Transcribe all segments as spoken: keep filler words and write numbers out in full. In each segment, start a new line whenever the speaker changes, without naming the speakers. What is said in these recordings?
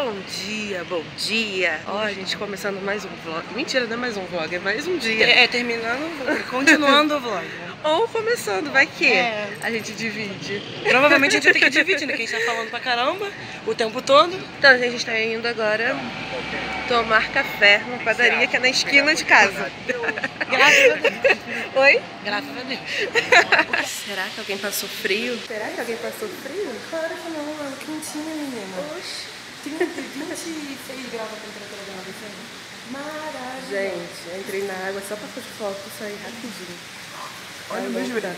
Bom dia, bom dia. Ó, a gente começando mais um vlog. Mentira, não é mais um vlog, é mais um dia.
É, é terminando o vlog, continuando o vlog.
Ou começando, vai que
é.
a gente divide.
Provavelmente a gente vai ter que dividir, né? Que a gente tá falando pra caramba o tempo todo.
Então a gente tá indo agora tomar café numa padaria que é na esquina de casa.
Graças a Deus.
Oi?
Graças a Deus.
Será que alguém passou frio? Será que alguém passou frio?
Claro que não, mano. Quentinha, menina.
Oxi.
trinta, vinte e seis graus a temperatura da água. Maravilha.
Gente, eu entrei na água só pra fazer foto e sair rapidinho.
Olha o meu jurado.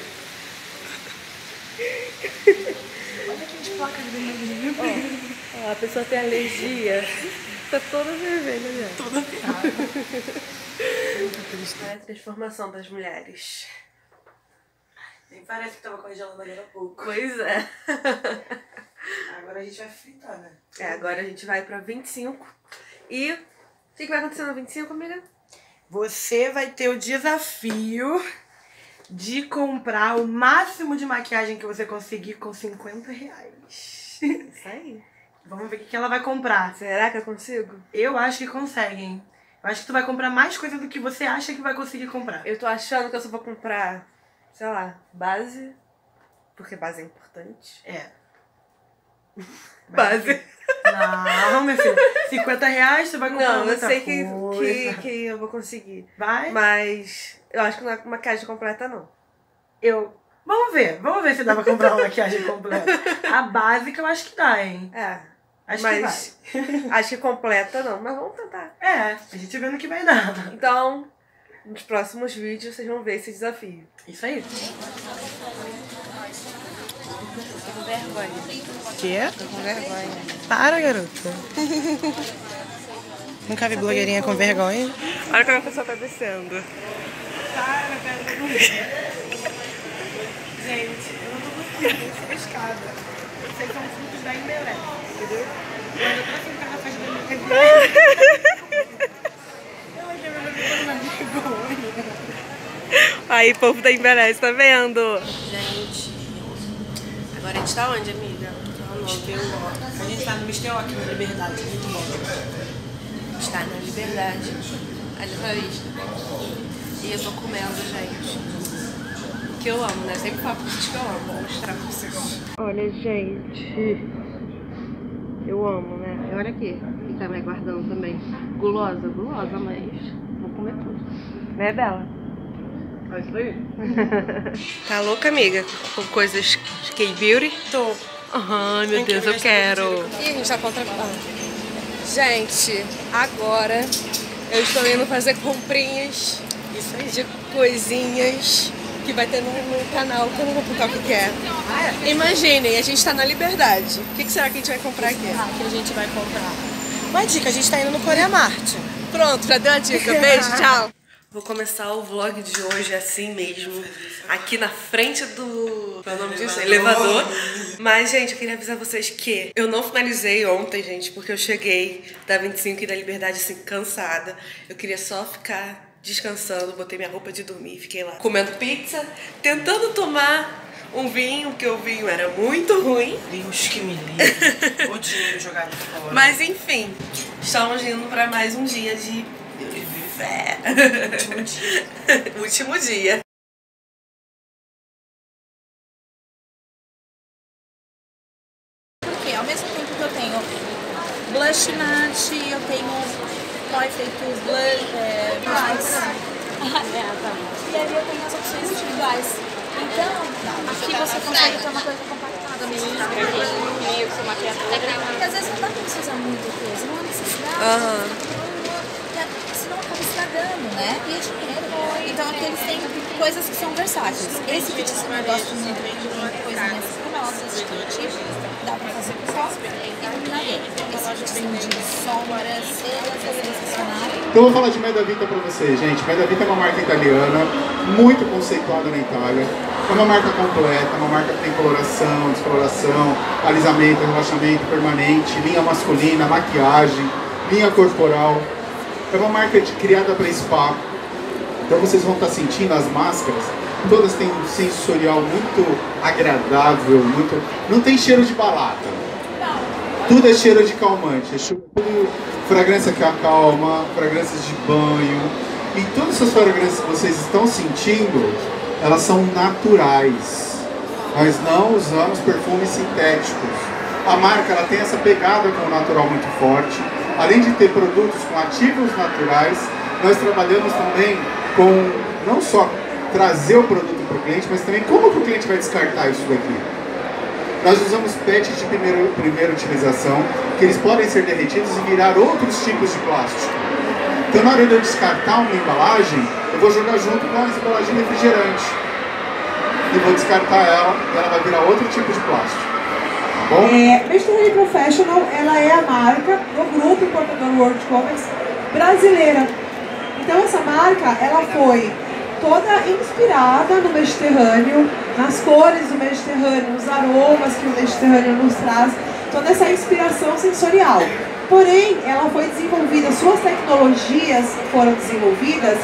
Olha aquelas placas vermelhas.
Ó, a pessoa tem alergia. Tá toda vermelha, né?
Toda ferrada.
Olha a transformação das mulheres.
Nem parece que tava congelando agora há pouco.
Pois é.
Agora a gente vai fritar, né?
É, agora a gente vai pra vinte e cinco. E o que, que vai acontecer no vinte e cinco, amiga?
Você vai ter o desafio de comprar o máximo de maquiagem que você conseguir com cinquenta reais.
Isso aí.
Vamos ver o que que ela vai comprar.
Será que eu consigo?
Eu acho que consegue, hein? Eu acho que tu vai comprar mais coisa do que você acha que vai conseguir comprar.
Eu tô achando que eu só vou comprar, sei lá, base. Porque base é importante.
É.
Base.
Não, minha filha. cinquenta reais você vai comprar
Não, eu
muita
sei que,
coisa.
que, que eu vou conseguir.
Vai?
Mas eu acho que não é maquiagem completa, não.
Eu... Vamos ver. Vamos ver se dá pra comprar uma maquiagem completa. A básica eu acho que dá, hein?
É.
Acho
mas
que vai.
acho que completa não, mas vamos tentar.
É, a gente vê no que vai dar.
Então, nos próximos vídeos vocês vão ver esse desafio.
Isso aí.
Tô com vergonha.
Quê?
Tô com vergonha.
Para, garota. Nunca vi blogueirinha com vergonha.
Olha como a pessoa tá descendo.
Para, pera. Gente, eu não tô conseguindo descer a escada. Vocês são frutos da embeleza, entendeu? Quando eu tô sentada na festa da minha casa, eu achei minha vergonha.
Aí, povo da Embeleze, tá vendo? Gente, agora a gente tá onde, amiga?
A gente tá no Mister aqui na Liberdade, muito bom.
Está na Liberdade, ali na lista. E eu tô comendo, gente. Que eu amo, né? Sempre falo pra vocês que eu amo. Vou mostrar pra vocês. Olha, gente. Eu amo, né? E olha aqui. E tá me aguardando também. Gulosa, gulosa, mas vou comer tudo. Né, Bela?
É isso aí?
Tá louca, amiga? Com coisas K-Beauty?
Tô.
Ai, meu Deus, eu quero.
Ih, a gente tá contra...
Gente, agora eu estou indo fazer comprinhas.
Isso aí.
De coisinhas que vai ter no, no canal, que eu não vou contar o que, que é.
Ah, é?
Imaginem, a gente tá na Liberdade. O que, que será que a gente vai comprar aqui?
Ah, que a gente vai comprar. Uma dica, a gente tá indo no Coreia Mart.
Pronto, já deu a dica. Beijo, tchau. Vou começar o vlog de hoje assim mesmo, aqui na frente do... Qual é o nome disso? Elevador. Mas, gente, eu queria avisar vocês que eu não finalizei ontem, gente, porque eu cheguei da vinte e cinco e da Liberdade, assim, cansada. Eu queria só ficar descansando, botei minha roupa de dormir, fiquei lá comendo pizza, tentando tomar um vinho, porque o vinho era muito ruim.
Deus que me livre. O dinheiro jogado fora.
Mas, enfim, estamos indo para mais um dia de... fé.
Último dia.
Último dia.
Porque ao mesmo tempo que eu tenho blush matte, eu tenho pó efeito blush, é, blush. E aí eu tenho as opções individuais. Então, aqui você consegue ter uma coisa compactada mesmo. Porque às vezes não dá pra você usar muita coisa, não há necessidade.
Aham.
Senão acaba estragando, né? E é dinheiro. Então aqui eles têm coisas que são versáteis. Esse kitzinho eu gosto muito de coisinhas cremosas, kit. Dá pra fazer com foto e iluminaria. Esse kitzinho de sombras, elas é sensacional.
Então eu vou falar de Medavita pra vocês, gente. Medavita é uma marca italiana, muito conceituada na Itália. É uma marca completa, uma marca que tem coloração, descoloração, alisamento, relaxamento permanente, linha masculina, maquiagem, linha corporal. É uma marca de, criada para spa, então vocês vão estar sentindo as máscaras, todas têm um sensorial muito agradável, muito... não tem cheiro de balada.
Não,
Tudo é cheiro de calmante, é tudo fragrância que acalma, fragrâncias de banho. E todas essas fragrâncias que vocês estão sentindo, elas são naturais. Nós não usamos perfumes sintéticos. A marca ela tem essa pegada com o natural muito forte. Além de ter produtos com ativos naturais, nós trabalhamos também com não só trazer o produto para o cliente, mas também como que o cliente vai descartar isso daqui. Nós usamos pets de primeira, primeira utilização, que eles podem ser derretidos e virar outros tipos de plástico. Então, na hora de eu descartar uma embalagem, eu vou jogar junto com a embalagem refrigerante. E vou descartar ela, e ela vai virar outro tipo de plástico. Tá bom?
É, Mediterranean Professional, ela é a marca do grupo importador World Comics brasileira. Então, essa marca, ela foi toda inspirada no Mediterrâneo, nas cores do Mediterrâneo, nos aromas que o Mediterrâneo nos traz, toda essa inspiração sensorial. Porém, ela foi desenvolvida, suas tecnologias foram desenvolvidas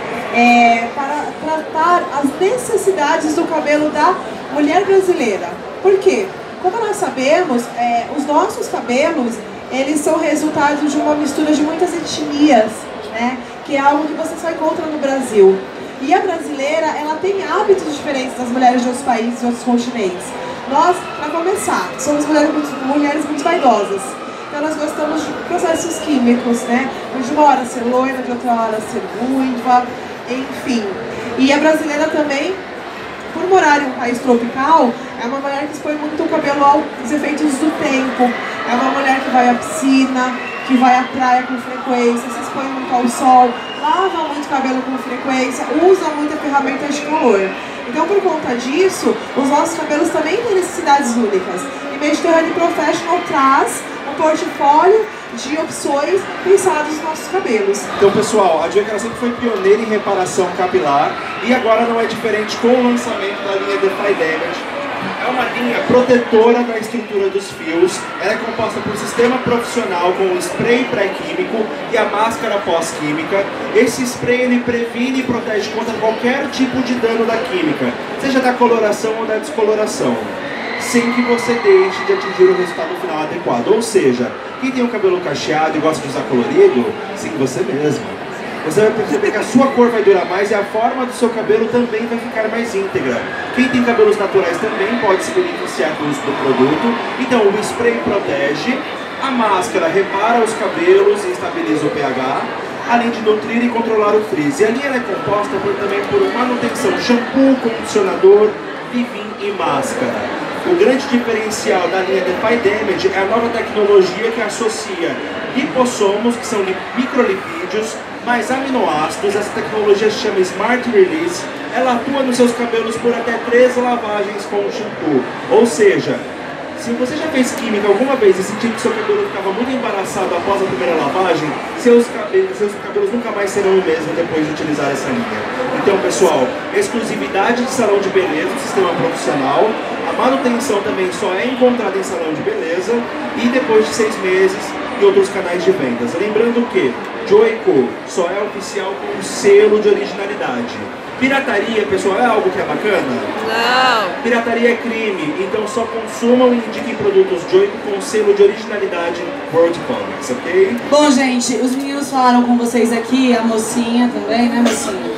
é, para tratar as necessidades do cabelo da mulher brasileira. Por quê? Como nós sabemos, é, os nossos cabelos, eles são resultado de uma mistura de muitas etnias, né? Que é algo que você só encontra no Brasil. E a brasileira, ela tem hábitos diferentes das mulheres de outros países e outros continentes. Nós, para começar, somos mulheres muito, mulheres muito vaidosas. Então nós gostamos de processos químicos, né? De uma hora ser loira, de outra hora ser ruiva, enfim. E a brasileira também, por morar em um país tropical, é uma mulher que expõe muito o cabelo aos efeitos do tempo. É uma mulher que vai à piscina, que vai à praia com frequência, se expõe muito ao sol, lava muito cabelo com frequência, usa muita ferramenta de calor. Então, por conta disso, os nossos cabelos também têm necessidades únicas. E Mediterranean Professional traz um portfólio de opções pensadas nos nossos cabelos.
Então, pessoal, a Joica sempre foi pioneira em reparação capilar e agora não é diferente com o lançamento da linha Defy Damage. É uma linha protetora da estrutura dos fios. Ela é composta por um sistema profissional com o spray pré-químico e a máscara pós-química. Esse spray ele previne e protege contra qualquer tipo de dano da química, seja da coloração ou da descoloração, sem que você deixe de atingir o resultado final adequado. Ou seja, quem tem o cabelo cacheado e gosta de usar colorido, siga você mesmo. Você vai perceber que a sua cor vai durar mais e a forma do seu cabelo também vai ficar mais íntegra. Quem tem cabelos naturais também pode se beneficiar do uso do produto. Então o spray protege, a máscara repara os cabelos e estabiliza o pH, além de nutrir e controlar o frizz. E a linha é composta por, também por manutenção, shampoo, condicionador, leave-in e máscara. O grande diferencial da linha Defy Damage é a nova tecnologia que associa lipossomos, que são microlipídios, mais aminoácidos. Essa tecnologia se chama Smart Release. Ela atua nos seus cabelos por até três lavagens com o shampoo. Ou seja, se você já fez química alguma vez e sentiu que seu cabelo ficava muito embaraçado após a primeira lavagem, seus cabelos, seus cabelos nunca mais serão o mesmo depois de utilizar essa linha. Então, pessoal, exclusividade de salão de beleza, sistema profissional. A manutenção também só é encontrada em salão de beleza e depois de seis meses em outros canais de vendas. Lembrando que Joico só é oficial com um selo de originalidade. Pirataria, pessoal, é algo que é bacana?
Não!
Pirataria é crime, então só consumam e indiquem produtos Joico com selo de originalidade World Comics, ok?
Bom, gente, os meninos falaram com vocês aqui, a mocinha também, né, mocinha?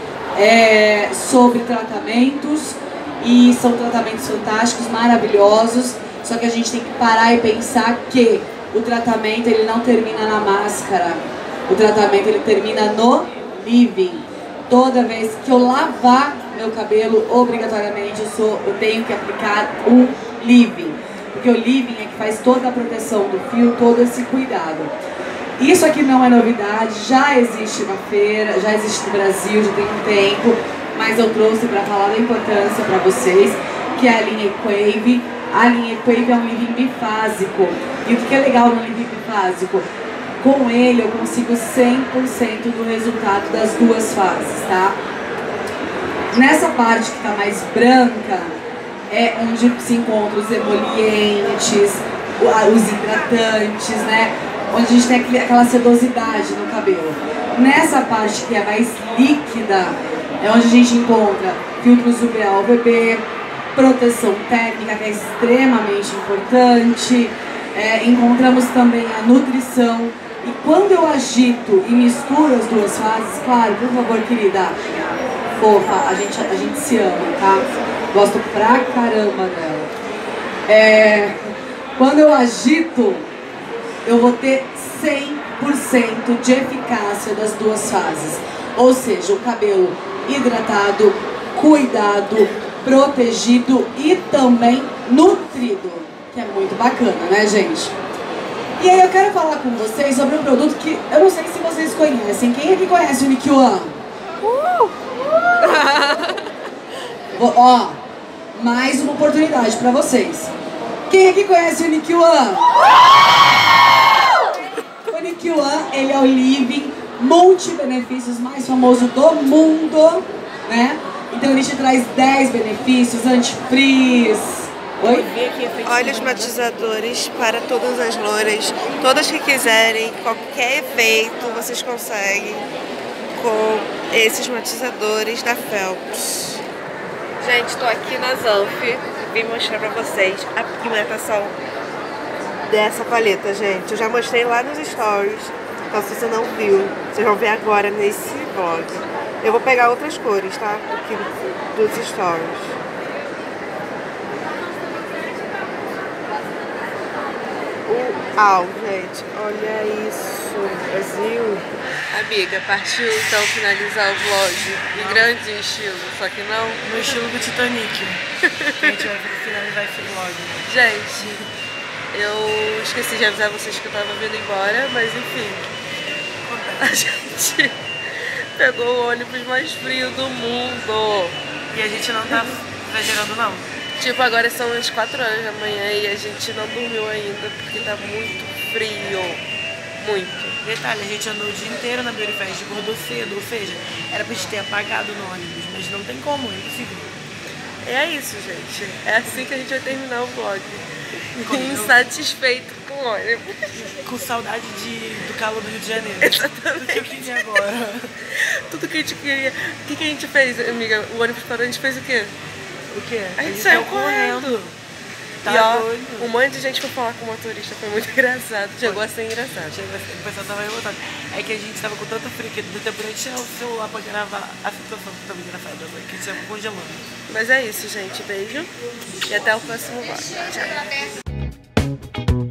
É, sobre tratamentos, e são tratamentos fantásticos, maravilhosos, só que a gente tem que parar e pensar que o tratamento ele não termina na máscara, o tratamento ele termina no leave-in. Toda vez que eu lavar meu cabelo, obrigatoriamente eu, sou, eu tenho que aplicar um leave-in, porque o leave-in é que faz toda a proteção do fio, todo esse cuidado. Isso aqui não é novidade, já existe na feira, já existe no Brasil, já tem um tempo, mas eu trouxe para falar da importância para vocês, que é a linha Equave. A linha Equave é um leave-in bifásico. E o que é legal no leave-in bifásico? Com ele eu consigo cem por cento do resultado das duas fases, tá? Nessa parte que está mais branca, é onde se encontram os emolientes, os hidratantes, né? Onde a gente tem aquela sedosidade no cabelo. Nessa parte que é mais líquida, é onde a gente encontra filtros U V A U V B, proteção térmica, que é extremamente importante, É, encontramos também a nutrição. E quando eu agito e misturo as duas fases, claro, por favor, querida, fofa, a gente, a gente se ama, tá? Gosto pra caramba dela. É, quando eu agito, eu vou ter cem por cento de eficácia das duas fases. Ou seja, o cabelo hidratado, cuidado, protegido e também nutrido, que é muito bacana, né, gente? E aí eu quero falar com vocês sobre um produto que eu não sei se vocês conhecem. Quem aqui conhece o Nick One? Uh! Vou, ó, mais uma oportunidade pra vocês. Quem aqui conhece o Nick One? O Nick One, ele é o living multi-benefícios mais famoso do mundo, né? Então ele te traz dez benefícios, anti-frizz. Oi?
Óleos matizadores para todas as louras, todas que quiserem, qualquer efeito vocês conseguem com esses matizadores da Phelps. Gente, estou aqui na Zanf, vim mostrar pra vocês a pigmentação dessa paleta, gente. Eu já mostrei lá nos stories, então se você não viu, vocês vão ver agora nesse vlog. Eu vou pegar outras cores, tá? Aqui dos stories. Uau, gente, olha isso, Brasil. Amiga, partiu então finalizar o vlog em grande estilo, só que não
No estilo do Titanic. A gente vai finalizar esse vlog.
Gente, eu esqueci de avisar vocês que eu tava vindo embora, mas enfim. A gente pegou o ônibus mais frio do mundo.
E a gente não tá exagerando, não.
Tipo, agora são as quatro horas da manhã e a gente não dormiu ainda porque tá muito frio. Muito.
Detalhe, a gente andou o dia inteiro na Beauty Fest, acordou cedo, ou seja, era pra gente ter apagado no ônibus, mas não tem como, é impossível.
É isso, gente. É assim que a gente vai terminar o vlog. Insatisfeito com o ônibus.
Com saudade de, do calor do Rio de Janeiro.
Exatamente.
Do que eu queria agora.
Tudo que a gente queria. O que, que a gente fez, amiga? O ônibus parou, a gente fez o quê?
O quê?
A gente saiu correndo.
Tá
e ó,
doido.
um monte de gente foi falar com o motorista, foi muito engraçado. Chegou a ser engraçado.
O pessoal tava revoltado. É que a gente tava com tanta frio que do tempo a gente tinha o celular pra gravar a situação que tava engraçada, que a gente tava congelando.
Mas é isso, gente. Beijo e até o próximo vlog. Tchau.